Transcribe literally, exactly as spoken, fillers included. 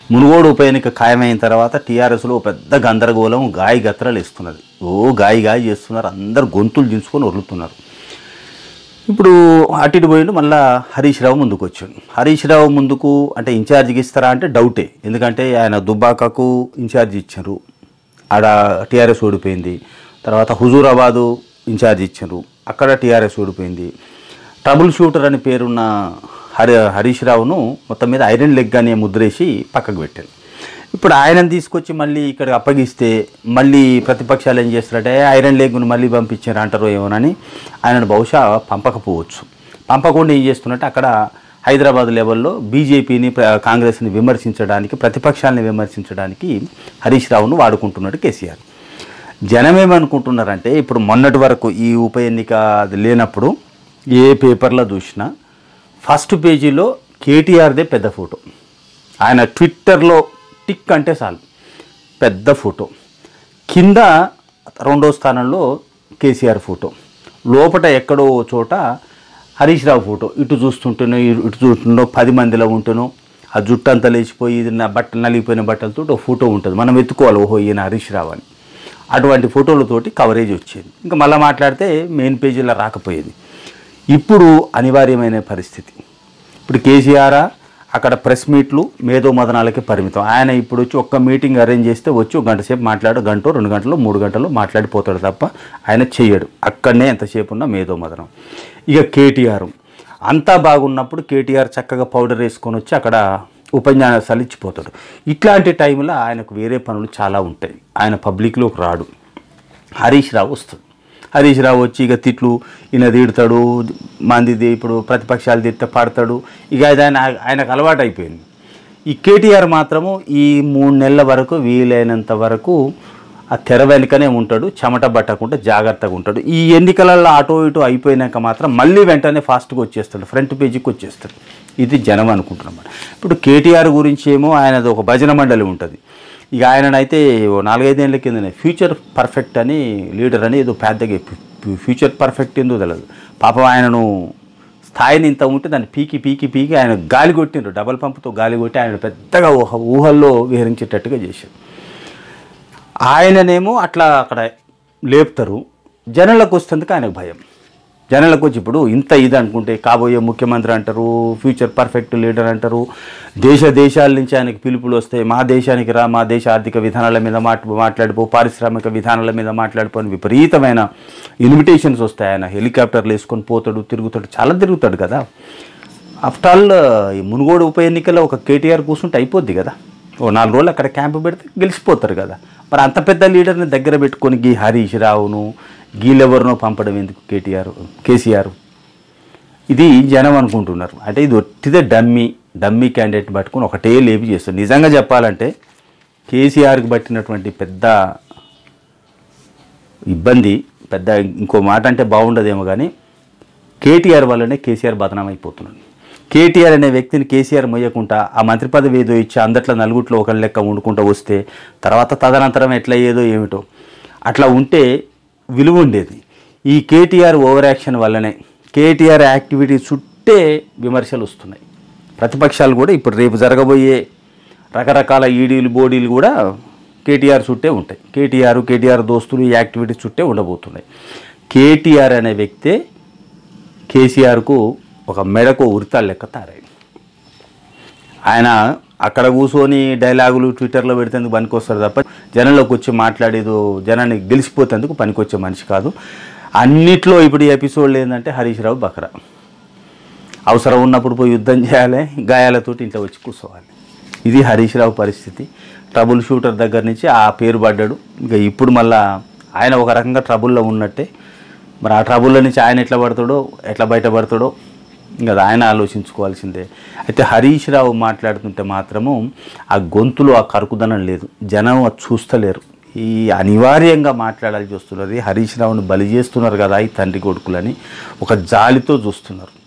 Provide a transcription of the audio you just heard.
మునుగోడు ఉప ఎన్నిక ఖాయమైన తర్వాత టీఆర్ఎస్లో పెద్ద గందరగోళం గాయి గత్రలు ఇస్తున్నది. ఓ గాయి గాయి చేస్తున్నారు, అందరు గొంతులు దించుకొని వదులుతున్నారు. ఇప్పుడు అటు ఇటు పోయిండు, మళ్ళీ హరీష్ రావు ముందుకు వచ్చాడు. హరీష్ రావు ముందుకు అంటే ఇన్ఛార్జికి ఇస్తారా అంటే డౌటే, ఎందుకంటే ఆయన దుబ్బాకకు ఇన్ఛార్జి ఇచ్చారు, ఆడ టీఆర్ఎస్ ఓడిపోయింది. తర్వాత హుజూరాబాదు ఇన్ఛార్జి ఇచ్చారు, అక్కడ టీఆర్ఎస్ ఓడిపోయింది. ట్రబుల్ షూటర్ అని పేరున్న హరి హరీష్ రావును మొత్తం మీద ఐరన్ లెగ్ అనే ముద్రేసి పక్కకు పెట్టారు. ఇప్పుడు ఆయనను తీసుకొచ్చి మళ్ళీ ఇక్కడ అప్పగిస్తే మళ్ళీ ప్రతిపక్షాలు ఏం చేస్తారంటే ఐరన్ లెగ్ను మళ్ళీ పంపించారు అంటారో ఏమోనని ఆయనను బహుశా పంపకపోవచ్చు. పంపకుండా ఏం చేస్తున్నట్టు అక్కడ హైదరాబాద్ లెవెల్లో బీజేపీని కాంగ్రెస్ని విమర్శించడానికి, ప్రతిపక్షాలని విమర్శించడానికి హరీష్ రావును వాడుకుంటున్నాడు కేసీఆర్. జనం ఏమనుకుంటున్నారంటే ఇప్పుడు మొన్నటి వరకు ఈ ఉప ఎన్నిక అది లేనప్పుడు ఏ పేపర్లో చూసినా ఫస్ట్ పేజీలో కేటీఆర్దే పెద్ద ఫోటో, ఆయన ట్విట్టర్లో టిక్ అంటే చాలు పెద్ద ఫోటో, కింద రెండో స్థానంలో కేసీఆర్ ఫోటో, లోపల ఎక్కడో చోట హరీష్ రావు ఫోటో. ఇటు చూస్తుంటేనో ఇటు చూస్తుంటో పది మందిలో ఉంటేనో ఆ జుట్టు అంతా లేచిపోయి నా బట్ట నలిగిపోయిన బట్టలతో ఒక ఫోటో ఉంటుంది, మనం ఎత్తుకోవాలి ఓహో ఈయన హరీష్ రావు అని. అటువంటి ఫోటోలతోటి కవరేజ్ వచ్చేది, ఇంకా మళ్ళీ మాట్లాడితే మెయిన్ పేజీలో రాకపోయేది. ఇప్పుడు అనివార్యమైన పరిస్థితి. ఇప్పుడు కేసీఆర్ అక్కడ ప్రెస్ మీట్లు మేధో మదనాలకి పరిమితం. ఆయన ఇప్పుడు వచ్చి ఒక్క మీటింగ్ అరేంజ్ చేస్తే వచ్చి ఒక గంట సేపు మాట్లాడు, గంట రెండు గంటలు మూడు గంటలు మాట్లాడిపోతాడు తప్ప ఆయన చెయ్యడు. అక్కడనే ఎంతసేపు ఉన్న మేధో మదనం. ఇక కేటీఆర్ అంతా బాగున్నప్పుడు కేటీఆర్ చక్కగా పౌడర్ వేసుకొని వచ్చి అక్కడ ఉపన్యాసాలు ఇచ్చిపోతాడు. ఇట్లాంటి టైంలో ఆయనకు వేరే పనులు చాలా ఉంటాయి, ఆయన పబ్లిక్లోకి రాడు. హరీష్ రావు వస్తాడు, హరీష్ రావు వచ్చి ఇక తిట్లు ఈయన తిడతాడు, మందిది ఇప్పుడు ప్రతిపక్షాలు తిట్ట పాడతాడు, ఇక అది ఆయన ఆయనకు అలవాటు అయిపోయింది. ఈ కేటీఆర్ మాత్రము ఈ మూడు నెలల వరకు వీలైనంత వరకు ఆ తెర వెనుకనే ఉంటాడు, చెమట పట్టకుండా జాగ్రత్తగా ఉంటాడు. ఈ ఎన్నికలలో అటో ఇటో అయిపోయినాక మాత్రం మళ్ళీ వెంటనే ఫాస్ట్గా వచ్చేస్తాడు, ఫ్రంట్ పేజీకి వచ్చేస్తాడు. ఇది జనం అనుకుంటున్నమాట. ఇప్పుడు కేటీఆర్ గురించి ఏమో ఆయనది ఒక భజన మండలి ఉంటుంది. ఇక ఆయననైతే నాలుగైదేళ్ల కిందనే ఫ్యూచర్ పర్ఫెక్ట్ అని లీడర్ అని ఏదో పెద్దగా ఫ్యూచర్ పర్ఫెక్ట్ ఏందో తెలియదు పాపం. ఆయనను స్థాయిని ఇంత ఉంటే దాన్ని పీకి పీకి పీకి ఆయన గాలి కొట్టిండ్రు, డబల్ పంపుతో గాలి కొట్టి ఆయన పెద్దగా ఊహ ఊహల్లో విహరించేటట్టుగా చేశారు. ఆయననేమో అట్లా అక్కడ లేపుతారు, జనాలకు వస్తేందుకు ఆయనకు భయం. జనాలకు వచ్చి ఇప్పుడు ఇంత ఇది అనుకుంటే కాబోయే ముఖ్యమంత్రి అంటారు, ఫ్యూచర్ పర్ఫెక్ట్ లీడర్ అంటారు, దేశ దేశాల నుంచి ఆయనకి పిలుపులు వస్తాయి, మా దేశానికి రా, మా దేశ ఆర్థిక విధానాల మీద మాట్లా మాట్లాడిపో పారిశ్రామిక విధానాల మీద మాట్లాడిపో అని విపరీతమైన ఇన్విటేషన్స్ వస్తాయి. ఆయన హెలికాప్టర్లు వేసుకొని పోతాడు, తిరుగుతాడు, చాలా తిరుగుతాడు కదా. ఆఫ్టర్ ఆల్ ఈ మునుగోడు ఉప ఎన్నికల్లో ఒక కేటీఆర్ కూర్చుంటే అయిపోద్ది కదా, ఓ నాలుగు రోజులు అక్కడ క్యాంపు పెడితే గెలిచిపోతారు కదా. మరి అంత పెద్ద లీడర్ని దగ్గర పెట్టుకొని గీ హరీష్ రావును గీలెవరినో పంపడం ఎందుకు కేటీఆర్ కేసీఆర్? ఇది జనం అనుకుంటున్నారు. అంటే ఇది ఒట్టిదే డమ్మీ డమ్మీ క్యాండిడేట్ పట్టుకుని ఒకటే లేపి చేస్తారు. నిజంగా చెప్పాలంటే కేసీఆర్కి పట్టినటువంటి పెద్ద ఇబ్బంది, పెద్ద ఇంకో మాట అంటే బాగుండదేమో కానీ కేటీఆర్ వల్లనే కేసీఆర్ బదనాం అయిపోతున్నాడు. కేటీఆర్ అనే వ్యక్తిని కేసీఆర్ మొయ్యకుండా ఆ మంత్రి పదవి ఏదో ఇచ్చి అందట్లో నలుగుట్లో ఒకరి లెక్క వండుకుంటూ వస్తే తర్వాత తదనంతరం ఎట్లా ఏదో ఏమిటో అట్లా ఉంటే విలువ ఉండేది. ఈ కేటీఆర్ ఓవర్ యాక్షన్ వల్లనే కేటీఆర్ యాక్టివిటీ చుట్టే విమర్శలు వస్తున్నాయి. ప్రతిపక్షాలు కూడా ఇప్పుడు రేపు జరగబోయే రకరకాల ఈడీలు బోడీలు కూడా కేటీఆర్ చుట్టే ఉంటాయి. కేటీఆర్ కేటీఆర్ దోస్తులు ఈ యాక్టివిటీ చుట్టే ఉండబోతున్నాయి. కేటీఆర్ అనే వ్యక్తే కేసీఆర్కు ఒక మెడకు ఉరితాలు లెక్క తారాయి. ఆయన అక్కడ కూర్చొని డైలాగులు ట్విట్టర్లో పెడితేందుకు పనికొస్తారు తప్ప జనంలోకి వచ్చి మాట్లాడేదో జనాన్ని గెలిచిపోతేందుకు పనికొచ్చే మనిషి కాదు. అన్నిట్లో ఇప్పుడు ఈ ఎపిసోడ్లు ఏంటంటే హరీష్ రావు బకరా, అవసరం ఉన్నప్పుడు పోయి యుద్ధం చేయాలి, గాయాలతోటి ఇంట్లో వచ్చి కూర్చోవాలి. ఇది హరీష్ రావు పరిస్థితి. ట్రబుల్ షూటర్ దగ్గర నుంచి ఆ పేరు పడ్డాడు. ఇంకా ఇప్పుడు మళ్ళా ఆయన ఒక రకంగా ట్రబుల్లో ఉన్నట్టే. మరి ఆ ట్రబుల్లో నుంచి ఆయన ఎట్లా పడతాడో ఎట్లా బయటపడతాడో ఇంకా ఆయన ఆలోచించుకోవాల్సిందే. అయితే హరీష్ రావు మాట్లాడుతుంటే మాత్రము ఆ గొంతులో ఆ కరుకుదనం లేదు, జనం అది చూస్తలేరు. ఈ అనివార్యంగా మాట్లాడాల్సి వస్తున్నది. హరీష్ రావుని బలి చేస్తున్నారు కదా ఈ తండ్రి కొడుకులని ఒక జాలితో చూస్తున్నారు.